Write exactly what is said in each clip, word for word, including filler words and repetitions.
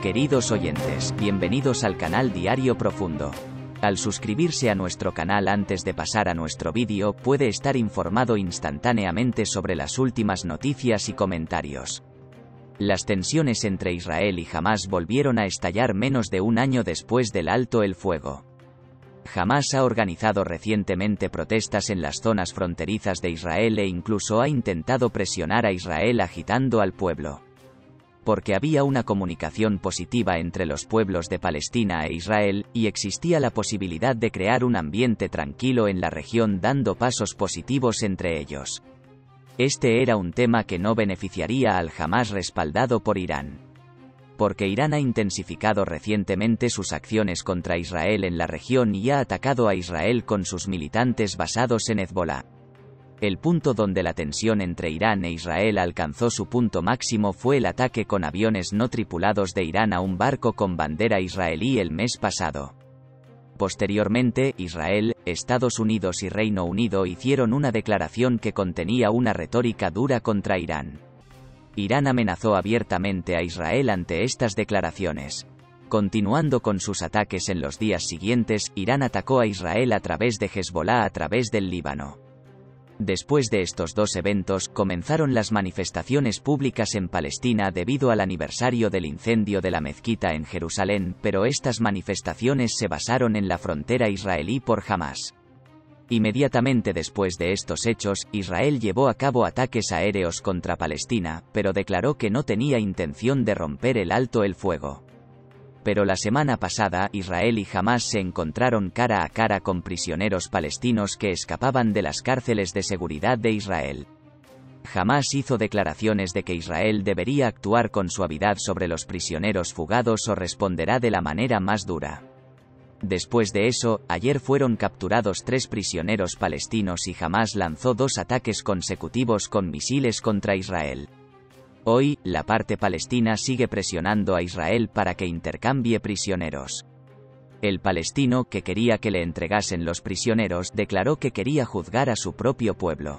Queridos oyentes, bienvenidos al canal Diario Profundo. Al suscribirse a nuestro canal antes de pasar a nuestro vídeo, puede estar informado instantáneamente sobre las últimas noticias y comentarios. Las tensiones entre Israel y Hamás volvieron a estallar menos de un año después del alto el fuego. Hamás ha organizado recientemente protestas en las zonas fronterizas de Israel e incluso ha intentado presionar a Israel agitando al pueblo. Porque había una comunicación positiva entre los pueblos de Palestina e Israel, y existía la posibilidad de crear un ambiente tranquilo en la región dando pasos positivos entre ellos. Este era un tema que no beneficiaría al Hamás respaldado por Irán. Porque Irán ha intensificado recientemente sus acciones contra Israel en la región y ha atacado a Israel con sus militantes basados en Hezbolá. El punto donde la tensión entre Irán e Israel alcanzó su punto máximo fue el ataque con aviones no tripulados de Irán a un barco con bandera israelí el mes pasado. Posteriormente, Israel, Estados Unidos y Reino Unido hicieron una declaración que contenía una retórica dura contra Irán. Irán amenazó abiertamente a Israel ante estas declaraciones. Continuando con sus ataques en los días siguientes, Irán atacó a Israel a través de Hezbolá a través del Líbano. Después de estos dos eventos, comenzaron las manifestaciones públicas en Palestina debido al aniversario del incendio de la mezquita en Jerusalén, pero estas manifestaciones se basaron en la frontera israelí por Hamás. Inmediatamente después de estos hechos, Israel llevó a cabo ataques aéreos contra Palestina, pero declaró que no tenía intención de romper el alto el fuego. Pero la semana pasada, Israel y Hamás se encontraron cara a cara con prisioneros palestinos que escapaban de las cárceles de seguridad de Israel. Hamás hizo declaraciones de que Israel debería actuar con suavidad sobre los prisioneros fugados o responderá de la manera más dura. Después de eso, ayer fueron capturados tres prisioneros palestinos y Hamás lanzó dos ataques consecutivos con misiles contra Israel. Hoy, la parte palestina sigue presionando a Israel para que intercambie prisioneros. El palestino, que quería que le entregasen los prisioneros, declaró que quería juzgar a su propio pueblo.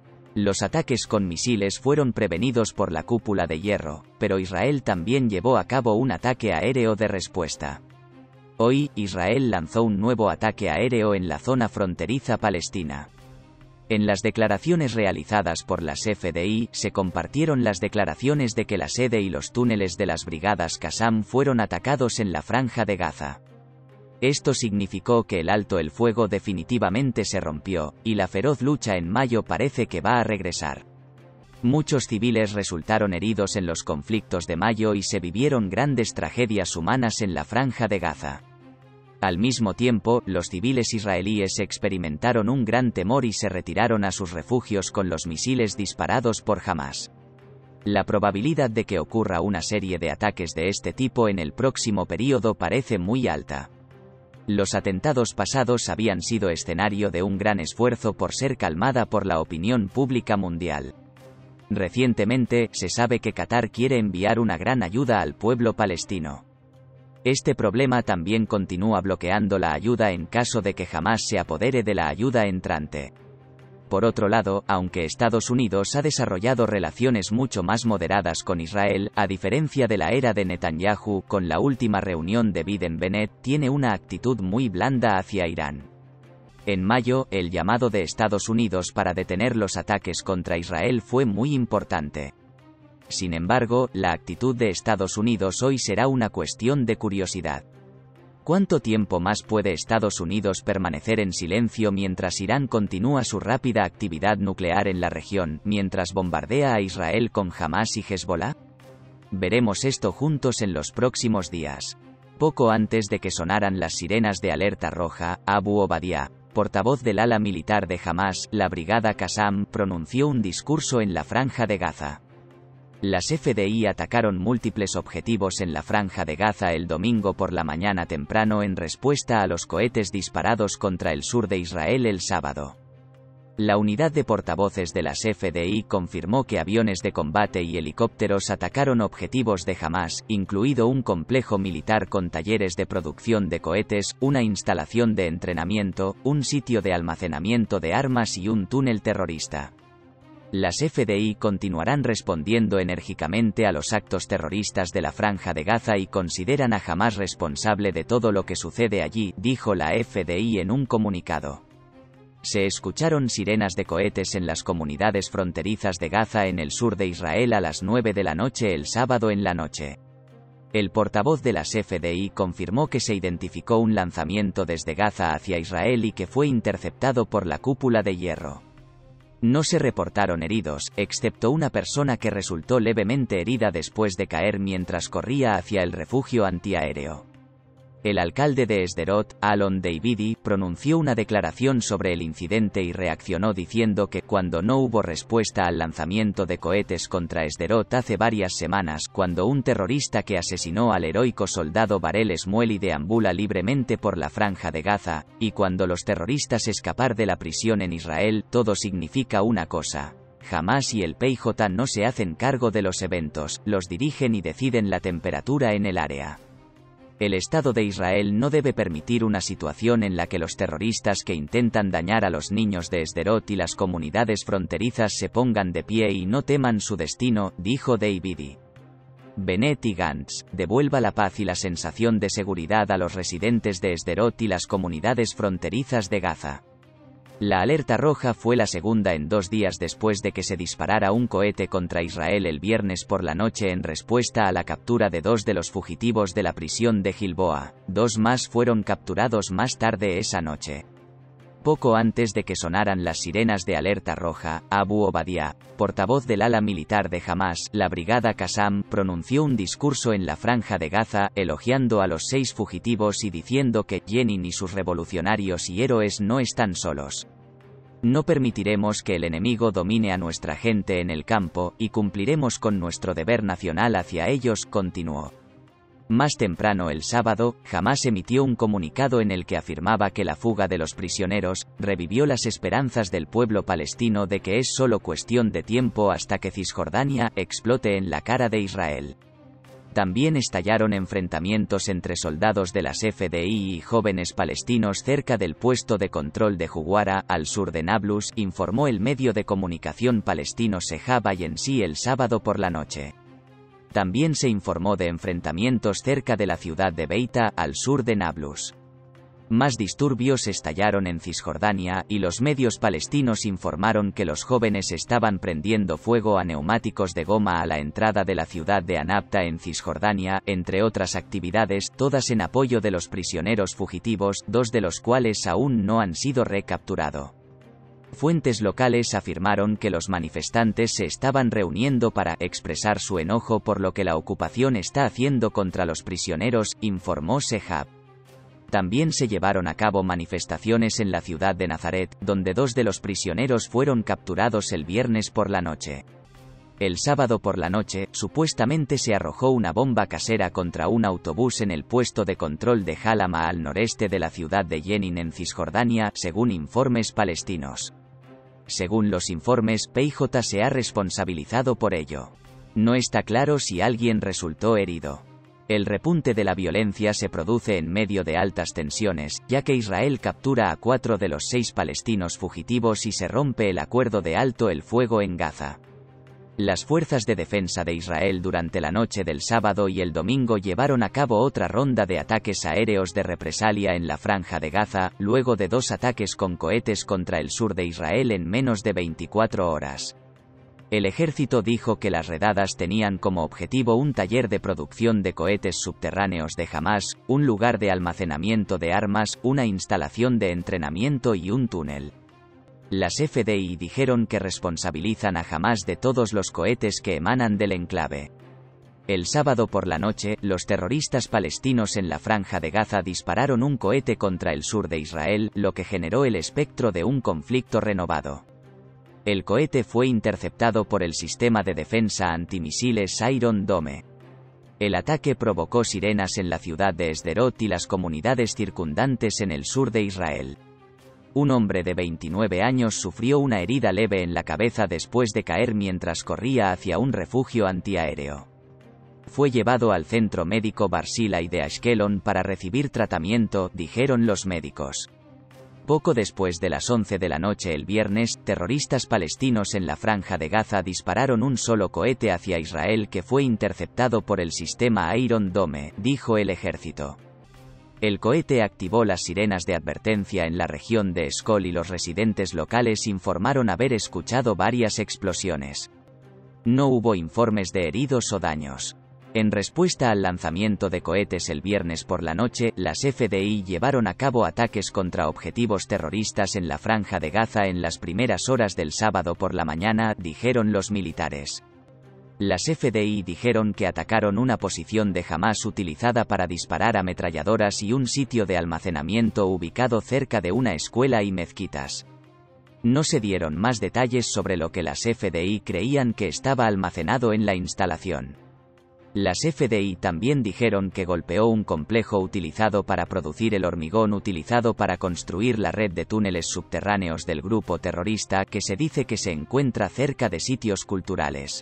Los ataques con misiles fueron prevenidos por la cúpula de hierro, pero Israel también llevó a cabo un ataque aéreo de respuesta. Hoy, Israel lanzó un nuevo ataque aéreo en la zona fronteriza palestina. En las declaraciones realizadas por las F D I, se compartieron las declaraciones de que la sede y los túneles de las brigadas Qassam fueron atacados en la Franja de Gaza. Esto significó que el alto el fuego definitivamente se rompió, y la feroz lucha en mayo parece que va a regresar. Muchos civiles resultaron heridos en los conflictos de mayo y se vivieron grandes tragedias humanas en la Franja de Gaza. Al mismo tiempo, los civiles israelíes experimentaron un gran temor y se retiraron a sus refugios con los misiles disparados por Hamás. La probabilidad de que ocurra una serie de ataques de este tipo en el próximo período parece muy alta. Los atentados pasados habían sido escenario de un gran esfuerzo por ser calmada por la opinión pública mundial. Recientemente, se sabe que Qatar quiere enviar una gran ayuda al pueblo palestino. Este problema también continúa bloqueando la ayuda en caso de que Hamás se apodere de la ayuda entrante. Por otro lado, aunque Estados Unidos ha desarrollado relaciones mucho más moderadas con Israel, a diferencia de la era de Netanyahu, con la última reunión de Biden-Bennett, tiene una actitud muy blanda hacia Irán. En mayo, el llamado de Estados Unidos para detener los ataques contra Israel fue muy importante. Sin embargo, la actitud de Estados Unidos hoy será una cuestión de curiosidad. ¿Cuánto tiempo más puede Estados Unidos permanecer en silencio mientras Irán continúa su rápida actividad nuclear en la región, mientras bombardea a Israel con Hamás y Hezbolá? Veremos esto juntos en los próximos días. Poco antes de que sonaran las sirenas de alerta roja, Abu Obadiah, portavoz del ala militar de Hamás, la brigada Qassam, pronunció un discurso en la Franja de Gaza. Las F D I atacaron múltiples objetivos en la Franja de Gaza el domingo por la mañana temprano en respuesta a los cohetes disparados contra el sur de Israel el sábado. La unidad de portavoces de las F D I confirmó que aviones de combate y helicópteros atacaron objetivos de Hamás, incluido un complejo militar con talleres de producción de cohetes, una instalación de entrenamiento, un sitio de almacenamiento de armas y un túnel terrorista. Las F D I continuarán respondiendo enérgicamente a los actos terroristas de la Franja de Gaza y consideran a Hamás responsable de todo lo que sucede allí, dijo la F D I en un comunicado. Se escucharon sirenas de cohetes en las comunidades fronterizas de Gaza en el sur de Israel a las nueve de la noche el sábado en la noche. El portavoz de las F D I confirmó que se identificó un lanzamiento desde Gaza hacia Israel y que fue interceptado por la cúpula de hierro. No se reportaron heridos, excepto una persona que resultó levemente herida después de caer mientras corría hacia el refugio antiaéreo. El alcalde de Sderot, Alon Davidi, pronunció una declaración sobre el incidente y reaccionó diciendo que, cuando no hubo respuesta al lanzamiento de cohetes contra Sderot hace varias semanas, cuando un terrorista que asesinó al heroico soldado Barel Esmueli deambula libremente por la Franja de Gaza, y cuando los terroristas escapar de la prisión en Israel, todo significa una cosa: Hamás y el P J no se hacen cargo de los eventos, los dirigen y deciden la temperatura en el área. El Estado de Israel no debe permitir una situación en la que los terroristas que intentan dañar a los niños de Sderot y las comunidades fronterizas se pongan de pie y no teman su destino, dijo Davidi. Bennett y Gantz, devuelva la paz y la sensación de seguridad a los residentes de Sderot y las comunidades fronterizas de Gaza. La alerta roja fue la segunda en dos días después de que se disparara un cohete contra Israel el viernes por la noche en respuesta a la captura de dos de los fugitivos de la prisión de Gilboa. Dos más fueron capturados más tarde esa noche. Poco antes de que sonaran las sirenas de alerta roja, Abu Obadia, portavoz del ala militar de Hamás, la brigada Qassam, pronunció un discurso en la Franja de Gaza, elogiando a los seis fugitivos y diciendo que Jenin y sus revolucionarios y héroes no están solos. No permitiremos que el enemigo domine a nuestra gente en el campo, y cumpliremos con nuestro deber nacional hacia ellos, continuó. Más temprano el sábado, Hamás emitió un comunicado en el que afirmaba que la fuga de los prisioneros revivió las esperanzas del pueblo palestino de que es solo cuestión de tiempo hasta que Cisjordania explote en la cara de Israel. También estallaron enfrentamientos entre soldados de las F D I y jóvenes palestinos cerca del puesto de control de Juguara, al sur de Nablus, informó el medio de comunicación palestino Sehab Ayensi el sábado por la noche. También se informó de enfrentamientos cerca de la ciudad de Beita, al sur de Nablus. Más disturbios estallaron en Cisjordania, y los medios palestinos informaron que los jóvenes estaban prendiendo fuego a neumáticos de goma a la entrada de la ciudad de Anabta en Cisjordania, entre otras actividades, todas en apoyo de los prisioneros fugitivos, dos de los cuales aún no han sido recapturados. Fuentes locales afirmaron que los manifestantes se estaban reuniendo para expresar su enojo por lo que la ocupación está haciendo contra los prisioneros, informó Sehab. También se llevaron a cabo manifestaciones en la ciudad de Nazaret, donde dos de los prisioneros fueron capturados el viernes por la noche. El sábado por la noche, supuestamente se arrojó una bomba casera contra un autobús en el puesto de control de Halama al noreste de la ciudad de Jenin en Cisjordania, según informes palestinos. Según los informes, P J se ha responsabilizado por ello. No está claro si alguien resultó herido. El repunte de la violencia se produce en medio de altas tensiones, ya que Israel captura a cuatro de los seis palestinos fugitivos y se rompe el acuerdo de alto el fuego en Gaza. Las fuerzas de defensa de Israel durante la noche del sábado y el domingo llevaron a cabo otra ronda de ataques aéreos de represalia en la Franja de Gaza, luego de dos ataques con cohetes contra el sur de Israel en menos de veinticuatro horas. El ejército dijo que las redadas tenían como objetivo un taller de producción de cohetes subterráneos de Hamás, un lugar de almacenamiento de armas, una instalación de entrenamiento y un túnel. Las F D I dijeron que responsabilizan a Hamás de todos los cohetes que emanan del enclave. El sábado por la noche, los terroristas palestinos en la Franja de Gaza dispararon un cohete contra el sur de Israel, lo que generó el espectro de un conflicto renovado. El cohete fue interceptado por el sistema de defensa antimisiles Iron Dome. El ataque provocó sirenas en la ciudad de Sderot y las comunidades circundantes en el sur de Israel. Un hombre de veintinueve años sufrió una herida leve en la cabeza después de caer mientras corría hacia un refugio antiaéreo. Fue llevado al centro médico Barzilai de Ashkelon para recibir tratamiento, dijeron los médicos. Poco después de las once de la noche el viernes, terroristas palestinos en la Franja de Gaza dispararon un solo cohete hacia Israel que fue interceptado por el sistema Iron Dome, dijo el ejército. El cohete activó las sirenas de advertencia en la región de Eshkol y los residentes locales informaron haber escuchado varias explosiones. No hubo informes de heridos o daños. En respuesta al lanzamiento de cohetes el viernes por la noche, las F D I llevaron a cabo ataques contra objetivos terroristas en la Franja de Gaza en las primeras horas del sábado por la mañana, dijeron los militares. Las F D I dijeron que atacaron una posición de Hamás utilizada para disparar ametralladoras y un sitio de almacenamiento ubicado cerca de una escuela y mezquitas. No se dieron más detalles sobre lo que las F D I creían que estaba almacenado en la instalación. Las F D I también dijeron que golpeó un complejo utilizado para producir el hormigón utilizado para construir la red de túneles subterráneos del grupo terrorista que se dice que se encuentra cerca de sitios culturales.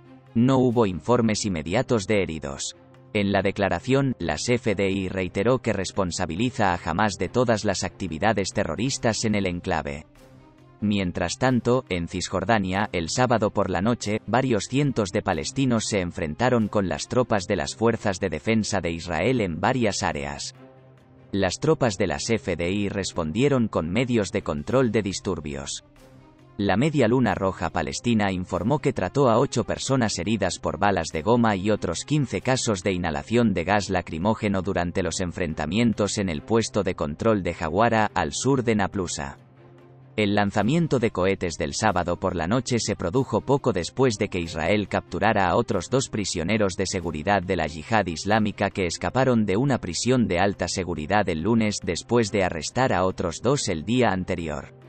No hubo informes inmediatos de heridos. En la declaración, las F D I reiteró que responsabiliza a Hamás de todas las actividades terroristas en el enclave. Mientras tanto, en Cisjordania, el sábado por la noche, varios cientos de palestinos se enfrentaron con las tropas de las Fuerzas de Defensa de Israel en varias áreas. Las tropas de las F D I respondieron con medios de control de disturbios. La Media Luna Roja Palestina informó que trató a ocho personas heridas por balas de goma y otros quince casos de inhalación de gas lacrimógeno durante los enfrentamientos en el puesto de control de Jawara, al sur de Naplusa. El lanzamiento de cohetes del sábado por la noche se produjo poco después de que Israel capturara a otros dos prisioneros de seguridad de la Yihad Islámica que escaparon de una prisión de alta seguridad el lunes después de arrestar a otros dos el día anterior.